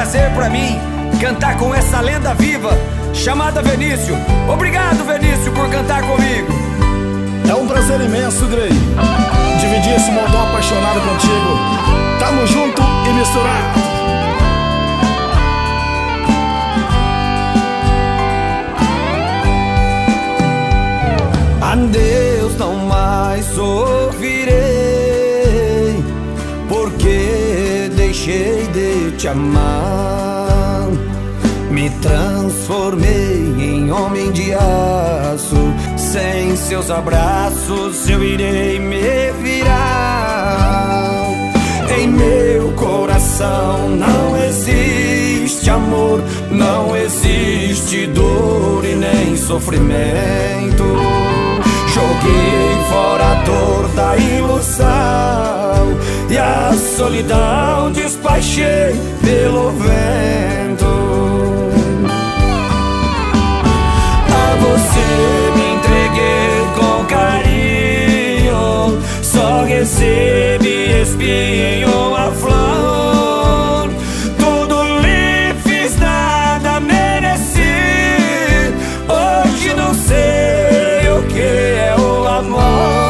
prazer pra mim cantar com essa lenda viva chamada Vinícius. Obrigado, Vinícius, por cantar comigo. É um prazer imenso, Grey, dividir esse montão apaixonado contigo. Tamo junto e misturado. Adeus, não mais ouvirei, porque deixei de te amar. Me transformei em homem de aço, sem seus abraços eu irei me virar. Em meu coração não existe amor, não existe dor e nem sofrimento. Joguei fora a dor da ilusão e a solidão despachei pelo vento. A você me entreguei com carinho, só recebe espinho a flor. Tudo lhe fiz, nada mereci. Hoje não sei o que é o amor.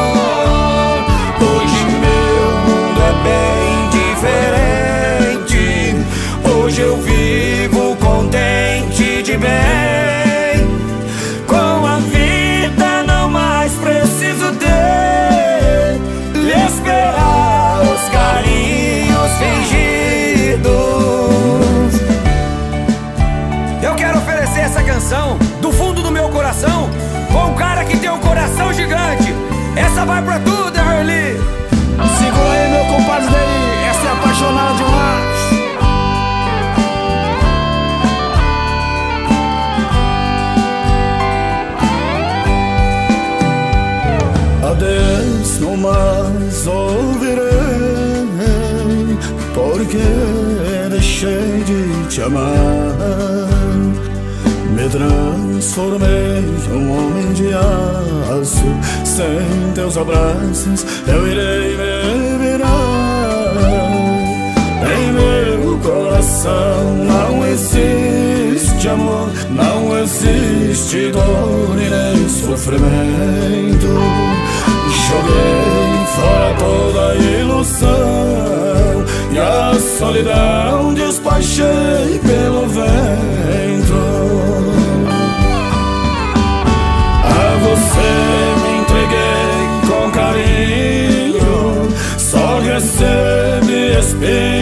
Hoje meu mundo é bem diferente. Hoje eu vivo contente de bem. Com a vida não mais preciso lhe esperar os carinhos fingidos. Eu quero oferecer essa canção do fundo do meu coração com um cara que tem um coração gigante. Essa vai pra tudo, Everly. Segura aí, meu compadre daí, essa é apaixonada demais. Adeus, não mais ouvirei, porque deixei de te amar. Me transformei em um homem de aço, sem teus abraços eu irei me virar. Em meu coração não existe amor, não existe dor e nem sofrimento. Joguei fora toda a ilusão e a solidão despachei pelo vento. A você me entreguei com carinho, só recebe espinho.